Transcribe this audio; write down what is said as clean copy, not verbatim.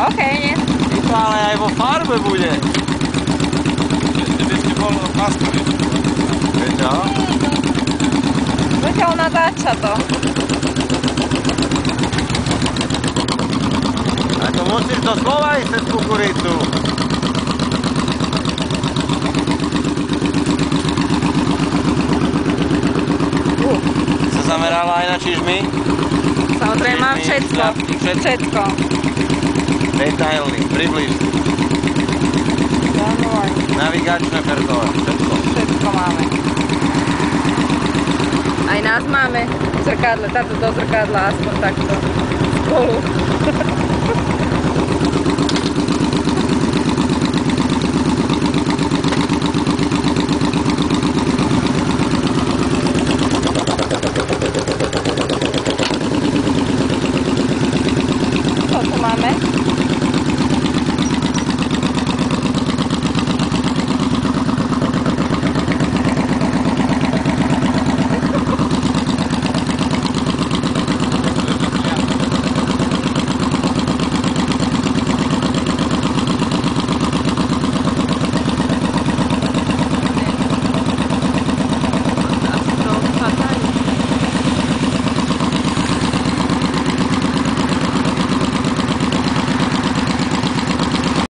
OK, nie? To ale aj vo farbe bude. Vždycky bol maska, vieš. Vieš čo? Zatiaľ natáča to. A to musíš do slova ísť cez kukuricu. Sa zamerala aj na čižmy? Samozrejme mám všetko. Všetko. Detailný, približ. Navigačné perkole, všetko. Všetko máme. Aj nás máme v zrkadle, táto do zrkadla, aspoň takto spolu.